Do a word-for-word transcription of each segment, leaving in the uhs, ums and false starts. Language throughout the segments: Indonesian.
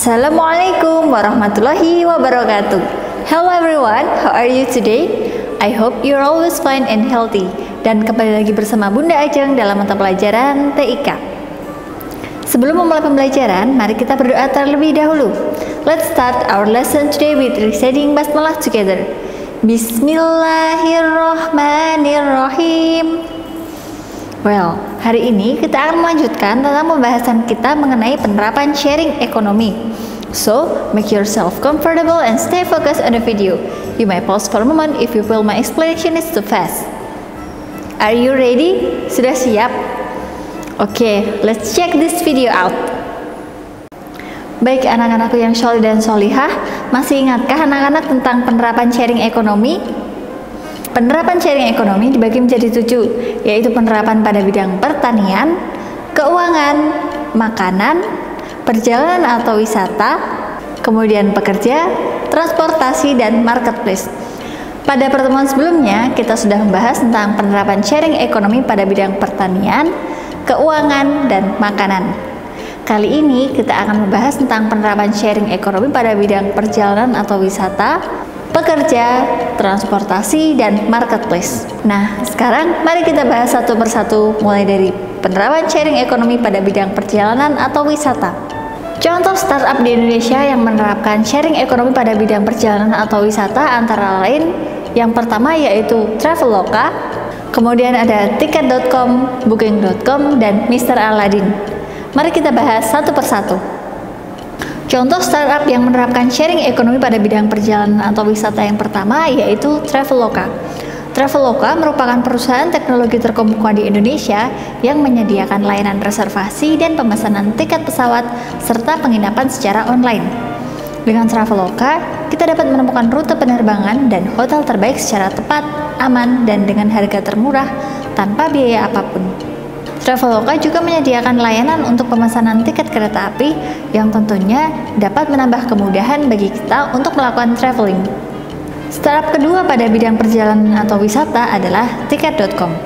Assalamualaikum warahmatullahi wabarakatuh. Hello everyone, how are you today? I hope you're always fine and healthy. Dan kembali lagi bersama Bunda Ajeng dalam mata pelajaran T I K. Sebelum memulai pembelajaran, mari kita berdoa terlebih dahulu. Let's start our lesson today with reciting basmalah together. Bismillahirrahmanirrahim. Well, hari ini kita akan melanjutkan tentang pembahasan kita mengenai penerapan sharing ekonomi. So, make yourself comfortable and stay focused on the video. You may pause for a moment if you feel my explanation is too fast. Are you ready? Sudah siap? Oke, okay, let's check this video out. Baik anak-anakku yang solih dan solihah, masih ingatkah anak-anak tentang penerapan sharing ekonomi? Penerapan sharing ekonomi dibagi menjadi tujuh, yaitu penerapan pada bidang pertanian, keuangan, makanan, perjalanan atau wisata, kemudian pekerja, transportasi, dan marketplace. Pada pertemuan sebelumnya, kita sudah membahas tentang penerapan sharing ekonomi pada bidang pertanian, keuangan, dan makanan. Kali ini kita akan membahas tentang penerapan sharing ekonomi pada bidang perjalanan atau wisata, pekerja, transportasi, dan marketplace. Nah, sekarang mari kita bahas satu persatu mulai dari penerapan sharing ekonomi pada bidang perjalanan atau wisata. Contoh startup di Indonesia yang menerapkan sharing ekonomi pada bidang perjalanan atau wisata antara lain yang pertama yaitu Traveloka, kemudian ada tiket dot com, booking dot com, dan Mister Aladin. Mari kita bahas satu persatu. Contoh startup yang menerapkan sharing ekonomi pada bidang perjalanan atau wisata yang pertama yaitu Traveloka. Traveloka merupakan perusahaan teknologi terkemuka di Indonesia yang menyediakan layanan reservasi dan pemesanan tiket pesawat serta penginapan secara online. Dengan Traveloka, kita dapat menemukan rute penerbangan dan hotel terbaik secara tepat, aman, dan dengan harga termurah tanpa biaya apapun. Traveloka juga menyediakan layanan untuk pemesanan tiket kereta api yang tentunya dapat menambah kemudahan bagi kita untuk melakukan traveling. Startup kedua pada bidang perjalanan atau wisata adalah tiket dot com.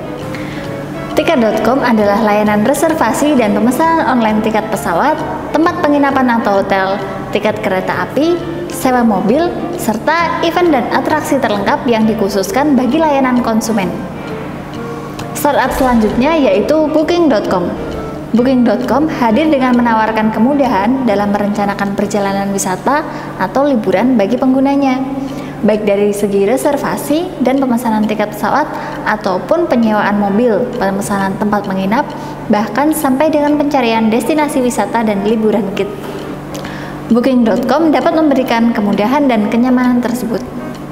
tiket dot com adalah layanan reservasi dan pemesanan online tiket pesawat, tempat penginapan atau hotel, tiket kereta api, sewa mobil, serta event dan atraksi terlengkap yang dikhususkan bagi layanan konsumen. Startup selanjutnya yaitu booking dot com. booking dot com hadir dengan menawarkan kemudahan dalam merencanakan perjalanan wisata atau liburan bagi penggunanya, baik dari segi reservasi dan pemesanan tiket pesawat ataupun penyewaan mobil, pemesanan tempat menginap, bahkan sampai dengan pencarian destinasi wisata dan liburan kit. booking dot com dapat memberikan kemudahan dan kenyamanan tersebut.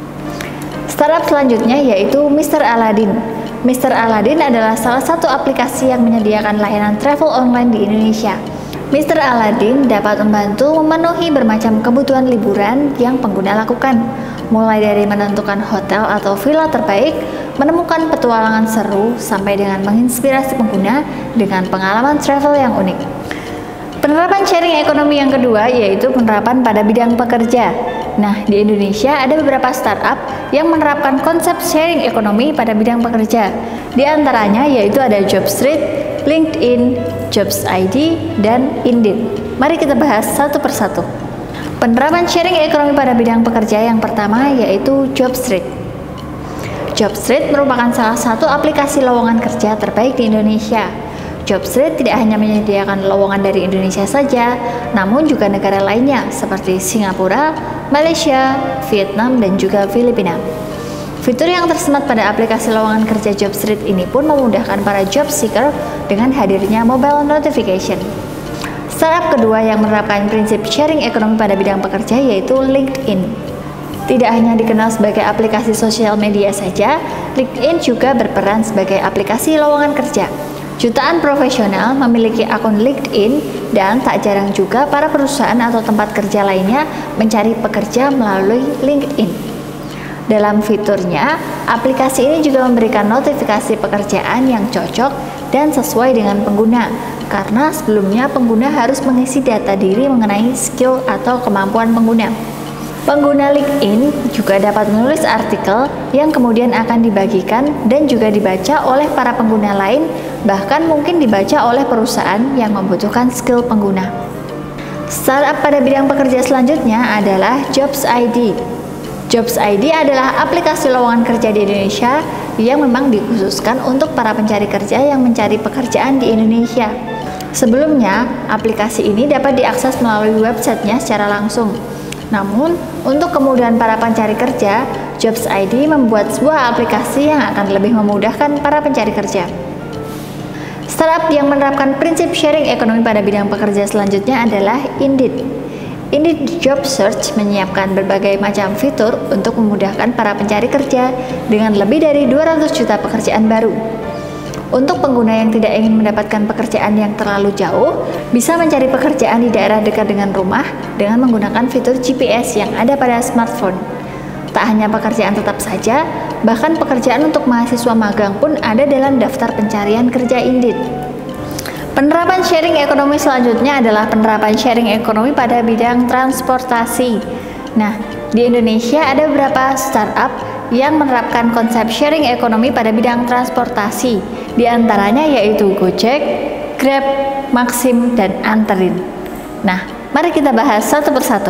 Startup selanjutnya yaitu Mister Aladin. Mister Aladin adalah salah satu aplikasi yang menyediakan layanan travel online di Indonesia. Mister Aladin dapat membantu memenuhi bermacam kebutuhan liburan yang pengguna lakukan, mulai dari menentukan hotel atau villa terbaik, menemukan petualangan seru, sampai dengan menginspirasi pengguna dengan pengalaman travel yang unik. Penerapan sharing ekonomi yang kedua yaitu penerapan pada bidang pekerja. Nah, di Indonesia ada beberapa startup yang menerapkan konsep sharing ekonomi pada bidang pekerja. Di antaranya yaitu ada Jobstreet, LinkedIn, Jobs I D, dan Indeed. Mari kita bahas satu persatu. Penerapan sharing ekonomi pada bidang pekerja yang pertama yaitu Jobstreet. Jobstreet merupakan salah satu aplikasi lowongan kerja terbaik di Indonesia. Jobstreet tidak hanya menyediakan lowongan dari Indonesia saja, namun juga negara lainnya seperti Singapura, Malaysia, Vietnam, dan juga Filipina. Fitur yang tersemat pada aplikasi lowongan kerja Jobstreet ini pun memudahkan para job seeker dengan hadirnya mobile notification. Startup kedua yang menerapkan prinsip sharing ekonomi pada bidang pekerja yaitu LinkedIn. Tidak hanya dikenal sebagai aplikasi sosial media saja, LinkedIn juga berperan sebagai aplikasi lowongan kerja. Jutaan profesional memiliki akun LinkedIn dan tak jarang juga para perusahaan atau tempat kerja lainnya mencari pekerja melalui LinkedIn. Dalam fiturnya, aplikasi ini juga memberikan notifikasi pekerjaan yang cocok dan sesuai dengan pengguna, karena sebelumnya pengguna harus mengisi data diri mengenai skill atau kemampuan pengguna. Pengguna LinkedIn juga dapat menulis artikel yang kemudian akan dibagikan dan juga dibaca oleh para pengguna lain, bahkan mungkin dibaca oleh perusahaan yang membutuhkan skill pengguna. Startup pada bidang pekerja selanjutnya adalah Jobs I D. Jobs I D adalah aplikasi lowongan kerja di Indonesia yang memang dikhususkan untuk para pencari kerja yang mencari pekerjaan di Indonesia. Sebelumnya, aplikasi ini dapat diakses melalui websitenya secara langsung. Namun, untuk kemudahan para pencari kerja, Jobs I D membuat sebuah aplikasi yang akan lebih memudahkan para pencari kerja. Startup yang menerapkan prinsip sharing ekonomi pada bidang pekerja selanjutnya adalah Indeed. Indeed Job Search menyiapkan berbagai macam fitur untuk memudahkan para pencari kerja dengan lebih dari dua ratus juta pekerjaan baru. Untuk pengguna yang tidak ingin mendapatkan pekerjaan yang terlalu jauh, bisa mencari pekerjaan di daerah dekat dengan rumah dengan menggunakan fitur G P S yang ada pada smartphone. Tak hanya pekerjaan tetap saja, bahkan pekerjaan untuk mahasiswa magang pun ada dalam daftar pencarian kerja Indeed. Penerapan sharing ekonomi selanjutnya adalah penerapan sharing ekonomi pada bidang transportasi. Nah, di Indonesia ada beberapa startup yang menerapkan konsep sharing ekonomi pada bidang transportasi. Di antaranya yaitu Gojek, Grab, Maxim, dan Anterin. Nah, mari kita bahas satu persatu.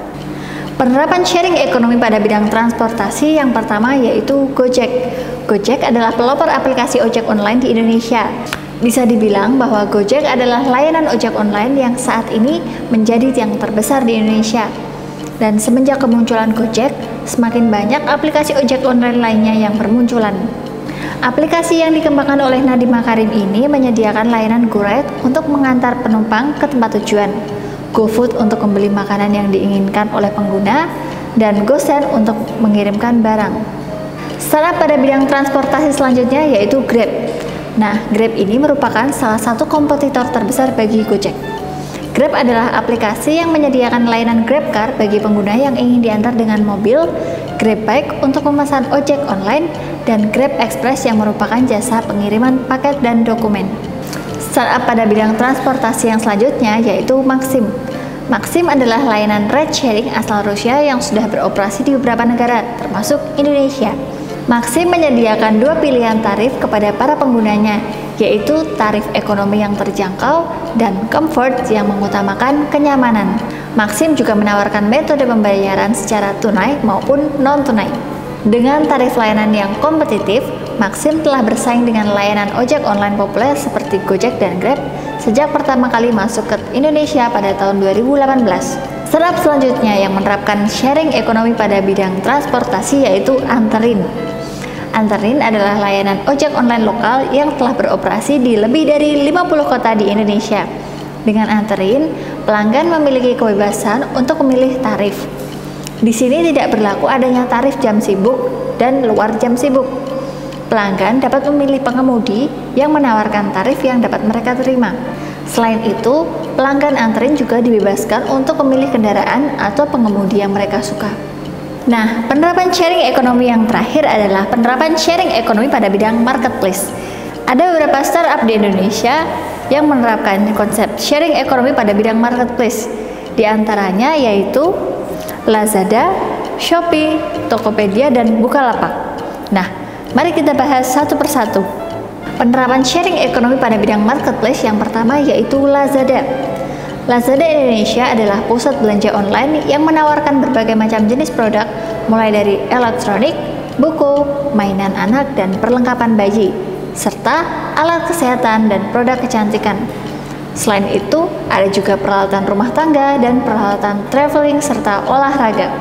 Penerapan sharing ekonomi pada bidang transportasi yang pertama yaitu Gojek. Gojek adalah pelopor aplikasi ojek online di Indonesia. Bisa dibilang bahwa Gojek adalah layanan ojek online yang saat ini menjadi yang terbesar di Indonesia. Dan semenjak kemunculan Gojek, semakin banyak aplikasi ojek online lainnya yang bermunculan. Aplikasi yang dikembangkan oleh Nadiem Makarim ini menyediakan layanan GoRide untuk mengantar penumpang ke tempat tujuan, GoFood untuk membeli makanan yang diinginkan oleh pengguna, dan GoSend untuk mengirimkan barang. Startup pada bidang transportasi selanjutnya yaitu Grab. Nah, Grab ini merupakan salah satu kompetitor terbesar bagi Gojek. Grab adalah aplikasi yang menyediakan layanan GrabCar bagi pengguna yang ingin diantar dengan mobil, GrabBike untuk memesan ojek online, dan Grab Express yang merupakan jasa pengiriman paket dan dokumen. Startup pada bidang transportasi yang selanjutnya yaitu Maxim. Maxim adalah layanan ride sharing asal Rusia yang sudah beroperasi di beberapa negara, termasuk Indonesia. Maxim menyediakan dua pilihan tarif kepada para penggunanya, yaitu tarif ekonomi yang terjangkau dan comfort yang mengutamakan kenyamanan. Maxim juga menawarkan metode pembayaran secara tunai maupun non-tunai. Dengan tarif layanan yang kompetitif, Maxim telah bersaing dengan layanan ojek online populer seperti Gojek dan Grab sejak pertama kali masuk ke Indonesia pada tahun dua ribu delapan belas. Startup selanjutnya yang menerapkan sharing ekonomi pada bidang transportasi yaitu Anterin. Anterin adalah layanan ojek online lokal yang telah beroperasi di lebih dari lima puluh kota di Indonesia. Dengan Anterin, pelanggan memiliki kebebasan untuk memilih tarif. Di sini tidak berlaku adanya tarif jam sibuk dan luar jam sibuk. Pelanggan dapat memilih pengemudi yang menawarkan tarif yang dapat mereka terima. Selain itu, pelanggan Anterin juga dibebaskan untuk memilih kendaraan atau pengemudi yang mereka suka. Nah, penerapan sharing ekonomi yang terakhir adalah penerapan sharing ekonomi pada bidang marketplace. Ada beberapa startup di Indonesia yang menerapkan konsep sharing ekonomi pada bidang marketplace. Di antaranya yaitu Lazada, Shopee, Tokopedia, dan Bukalapak. Nah, mari kita bahas satu persatu. Penerapan sharing ekonomi pada bidang marketplace yang pertama yaitu Lazada. Lazada Indonesia adalah pusat belanja online yang menawarkan berbagai macam jenis produk, mulai dari elektronik, buku, mainan anak, dan perlengkapan bayi, serta alat kesehatan dan produk kecantikan. Selain itu, ada juga peralatan rumah tangga dan peralatan traveling serta olahraga.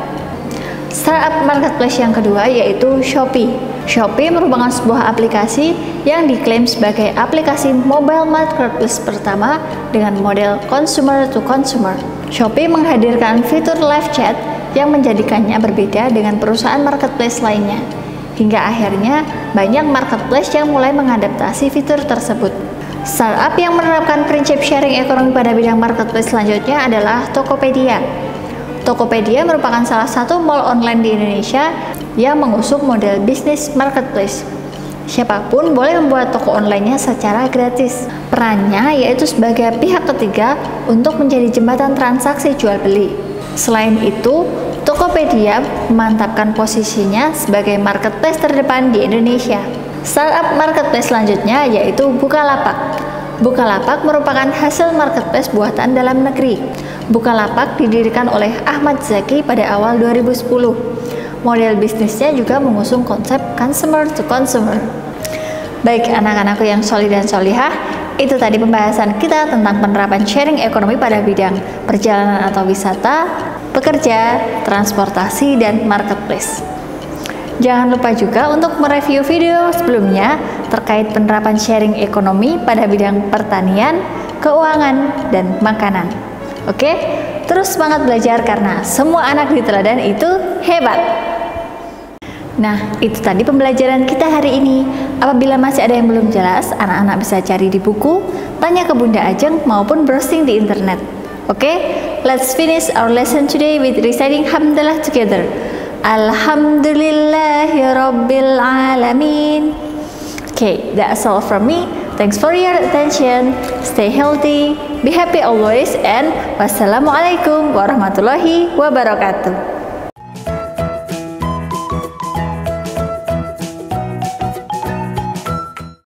Startup marketplace yang kedua yaitu Shopee. Shopee merupakan sebuah aplikasi yang diklaim sebagai aplikasi mobile marketplace pertama dengan model consumer to consumer. Shopee menghadirkan fitur live chat yang menjadikannya berbeda dengan perusahaan marketplace lainnya. Hingga akhirnya banyak marketplace yang mulai mengadaptasi fitur tersebut. Startup yang menerapkan prinsip sharing ekonomi pada bidang marketplace selanjutnya adalah Tokopedia. Tokopedia merupakan salah satu mall online di Indonesia yang mengusung model bisnis marketplace. Siapapun boleh membuat toko online-nya secara gratis. Perannya yaitu sebagai pihak ketiga untuk menjadi jembatan transaksi jual beli. Selain itu, Tokopedia memantapkan posisinya sebagai marketplace terdepan di Indonesia. Startup marketplace selanjutnya yaitu Bukalapak. Bukalapak merupakan hasil marketplace buatan dalam negeri. Bukalapak didirikan oleh Ahmad Zaki pada awal dua ribu sepuluh. Model bisnisnya juga mengusung konsep consumer to consumer. Baik anak-anakku yang solih dan solihah, itu tadi pembahasan kita tentang penerapan sharing ekonomi pada bidang perjalanan atau wisata, pekerja, transportasi, dan marketplace. Jangan lupa juga untuk mereview video sebelumnya terkait penerapan sharing ekonomi pada bidang pertanian, keuangan, dan makanan. Oke, terus semangat belajar karena semua anak di teladan itu hebat. Nah, itu tadi pembelajaran kita hari ini. Apabila masih ada yang belum jelas, anak-anak bisa cari di buku, tanya ke Bunda Ajeng, maupun browsing di internet. Oke, let's finish our lesson today with reciting Hamdalah together. Alhamdulillahirabbil alamin. Okay, that's all from me. Thanks for your attention. Stay healthy, be happy always, and wassalamualaikum warahmatullahi wabarakatuh.